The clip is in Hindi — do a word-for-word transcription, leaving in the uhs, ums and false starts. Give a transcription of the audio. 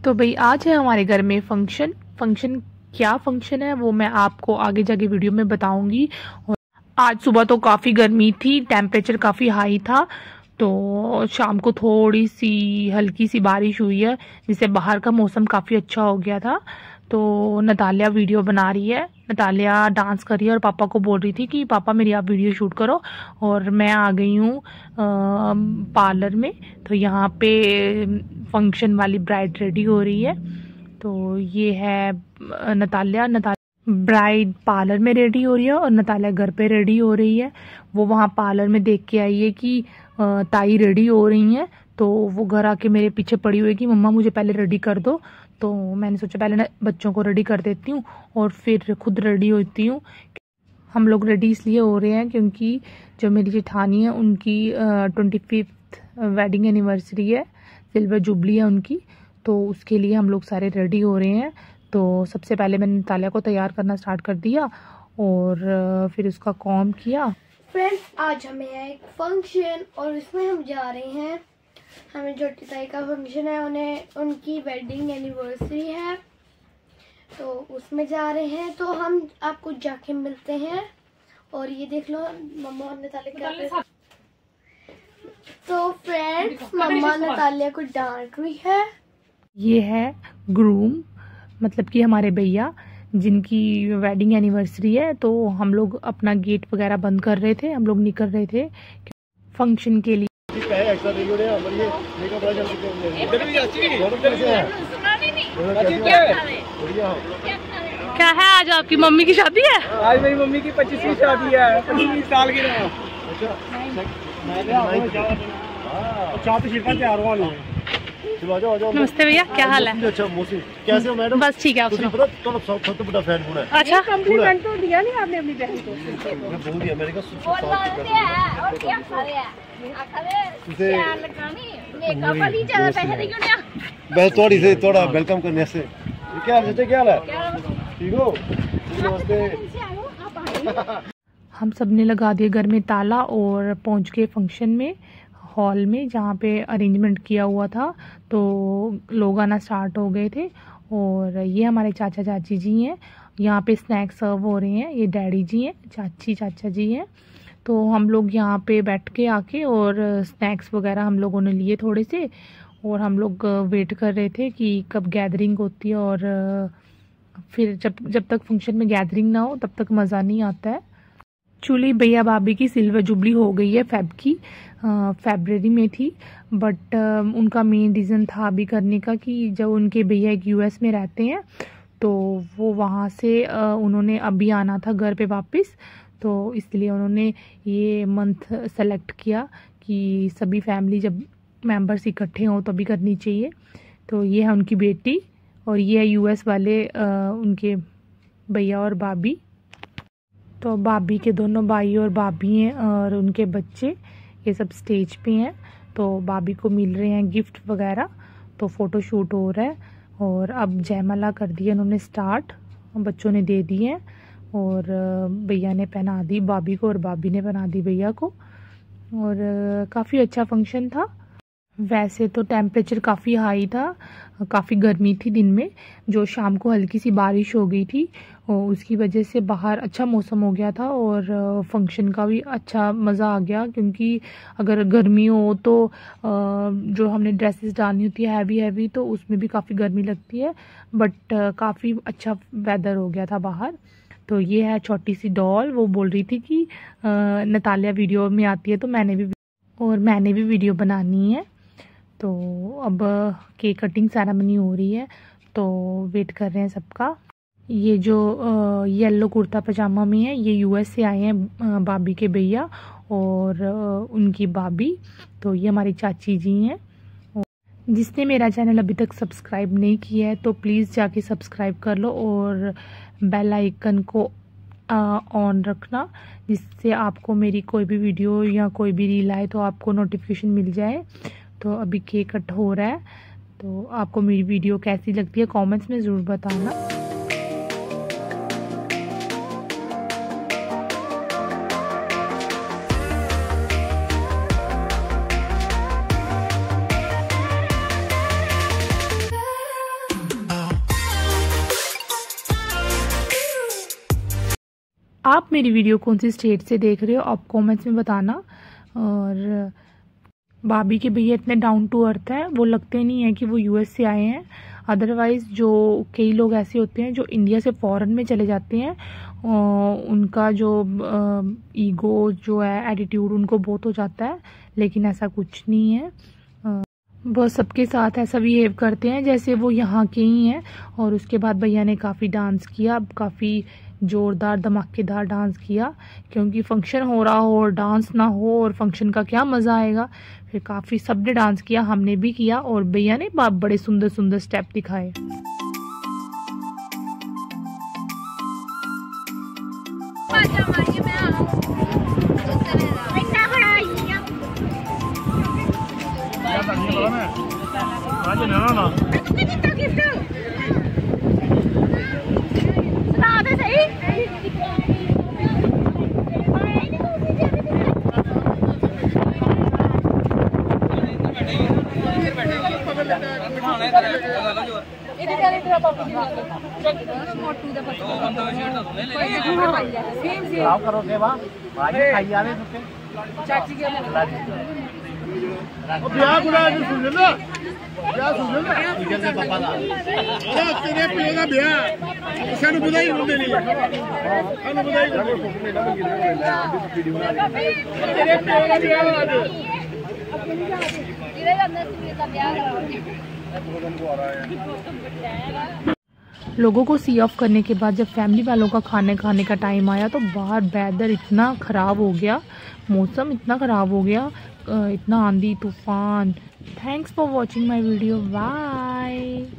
तो भाई आज है हमारे घर में फंक्शन फंक्शन क्या फंक्शन है वो मैं आपको आगे जाके वीडियो में बताऊंगी। और आज सुबह तो काफ़ी गर्मी थी, टेम्परेचर काफ़ी हाई था, तो शाम को थोड़ी सी हल्की सी बारिश हुई है जिससे बाहर का मौसम काफ़ी अच्छा हो गया था। तो नतालिया वीडियो बना रही है, नतालिया डांस कर रही है और पापा को बोल रही थी कि पापा मेरी आप वीडियो शूट करो। और मैं आ गई हूँ पार्लर में, तो यहाँ पे फंक्शन वाली ब्राइड रेडी हो रही है। तो ये है नतालिया नतालिया ब्राइड पार्लर में रेडी हो रही है और नतालिया घर पे रेडी हो रही है। वो वहाँ पार्लर में देख के आई है कि ताई रेडी हो रही हैं, तो वो घर आके मेरे पीछे पड़ी हुई है कि मम्मा मुझे पहले रेडी कर दो। तो मैंने सोचा पहले ना बच्चों को रेडी कर देती हूँ और फिर खुद रेडी होती हूँ। हम लोग रेडी इसलिए हो रहे हैं क्योंकि जो मेरी जेठानी है उनकी ट्वेंटी फिफ्थ वेडिंग एनिवर्सरी है, सिल्वर जुबली है उनकी, तो उसके लिए हम लोग सारे रेडी हो रहे हैं। तो सबसे पहले मैंने नतालिया को तैयार करना स्टार्ट कर दिया और फिर उसका कॉम किया। फ्रेंड्स, आज हमें है एक फंक्शन और इसमें हम जा रहे हैं, हमें छोटी ताई का फंक्शन है, उन्हें उनकी वेडिंग एनिवर्सरी है, तो उसमें जा रहे हैं। तो हम आपको जाके मिलते हैं। और ये देख लो मम्मा और नतालिया क्या। तो फ्रेंड्स, मम्मा नतालिया को डांट रही है। ये है ग्रूम, मतलब कि हमारे भैया जिनकी वेडिंग एनिवर्सरी है। तो हम लोग अपना गेट वगैरह बंद कर रहे थे, हम लोग निकल रहे थे फंक्शन के लिए। क्या है आज आपकी मम्मी की शादी है? आज मेरी मम्मी की पच्चीसवीं शादी है, पच्चीस साल की है। नमस्ते भैया, क्या हाल है? अच्छा मौसी, कैसे हो मैडम? बस ठीक है, आप सुनाओ। तो सबसे बड़ा फैन कौन है? अच्छा, कॉम्प्लीमेंट तो दिया नहीं आपने अपनी बहन को? मैं बोल दिया मैंने कहा और क्या खा रहे हैं? बस थोड़ी से थोड़ा वेलकम करने से। क्या हाल है? क्या हाल है? ठीक हो? नमस्ते। हम सब ने लगा दिया घर में ताला और पहुंच गए फंक्शन में, हॉल में जहाँ पे अरेंजमेंट किया हुआ था। तो लोग आना स्टार्ट हो गए थे और ये हमारे चाचा चाची जी हैं, यहाँ पे स्नैक्स सर्व हो रहे हैं। ये डैडी जी हैं, चाची चाचा जी हैं। तो हम लोग यहाँ पे बैठ के आके और स्नैक्स वगैरह हम लोगों ने लिए थोड़े से, और हम लोग वेट कर रहे थे कि कब गैदरिंग होती है। और फिर जब जब तक फंक्शन में गैदरिंग ना हो तब तक मज़ा नहीं आता है। एक्चुअली भैया भाभी की सिल्वर जुबली हो गई है फेब की, फरवरी में थी, बट उनका मेन रीज़न था अभी करने का कि जब उनके भैया एक यूएस में रहते हैं तो वो वहाँ से उन्होंने अभी आना था घर पे वापस, तो इसलिए उन्होंने ये मंथ सेलेक्ट किया कि सभी फैमिली जब मेंबर्स इकट्ठे हों तभी करनी चाहिए। तो ये है उनकी बेटी और ये है यूएस वाले आ, उनके भैया और भाभी। तो भाभी के दोनों भाई और भाभी हैं और उनके बच्चे ये सब स्टेज पे हैं। तो भाभी को मिल रहे हैं गिफ्ट वगैरह, तो फ़ोटो शूट हो रहा है। और अब जयमाला कर दिया उन्होंने स्टार्ट, बच्चों ने दे दी है और भैया ने पहना दी भाभी को और भाभी ने पहना दी भैया को। और काफ़ी अच्छा फंक्शन था। वैसे तो टेम्परेचर काफ़ी हाई था, काफ़ी गर्मी थी दिन में, जो शाम को हल्की सी बारिश हो गई थी और उसकी वजह से बाहर अच्छा मौसम हो गया था और फंक्शन का भी अच्छा मज़ा आ गया। क्योंकि अगर गर्मी हो तो जो हमने ड्रेसेस डालनी होती है हैवी हैवी, तो उसमें भी काफ़ी गर्मी लगती है, बट काफ़ी अच्छा वेदर हो गया था बाहर। तो ये है छोटी सी डॉल, वो बोल रही थी कि नतालिया वीडियो में आती है तो मैंने भी और मैंने भी वीडियो बनानी है। तो अब केक कटिंग सेरेमनी हो रही है, तो वेट कर रहे हैं सबका। ये जो येलो कुर्ता पजामा में है ये यूएस से आए हैं भाभी के भैया और उनकी भाभी। तो ये हमारी चाची जी हैं। जिसने मेरा चैनल अभी तक सब्सक्राइब नहीं किया है तो प्लीज़ जाके सब्सक्राइब कर लो और बेल आइकन को ऑन रखना, जिससे आपको मेरी कोई भी वीडियो या कोई भी रील आए तो आपको नोटिफिकेशन मिल जाए। तो अभी केक कट हो रहा है, तो आपको मेरी वीडियो कैसी लगती है कमेंट्स में ज़रूर बताना। आप मेरी वीडियो कौन सी स्टेट से देख रहे हो आप कमेंट्स में बताना। और भाभी के भैया इतने डाउन टू अर्थ है, वो लगते नहीं है कि वो यूएस से आए हैं। अदरवाइज़ जो कई लोग ऐसे होते हैं जो इंडिया से फॉरेन में चले जाते हैं, उनका जो ईगो जो है, एटीट्यूड उनको बहुत हो जाता है, लेकिन ऐसा कुछ नहीं है। वो सबके साथ ऐसा बिहेव करते हैं जैसे वो यहाँ के ही हैं। और उसके बाद भैया ने काफ़ी डांस किया, काफ़ी ज़ोरदार धमाकेदार डांस किया, क्योंकि फंक्शन हो रहा हो और डांस ना हो और फंक्शन का क्या मज़ा आएगा। फिर काफ़ी सबने डांस किया, हमने भी किया, और भैया ने बड़े सुंदर सुंदर स्टेप दिखाए। लोगों को सी ऑफ करने के बाद जब फैमिली वालों का खाने खाने का टाइम आया तो बाहर वेदर इतना ख़राब हो गया, मौसम इतना ख़राब हो गया, इतना आंधी तूफान। Thanks for watching my video, bye.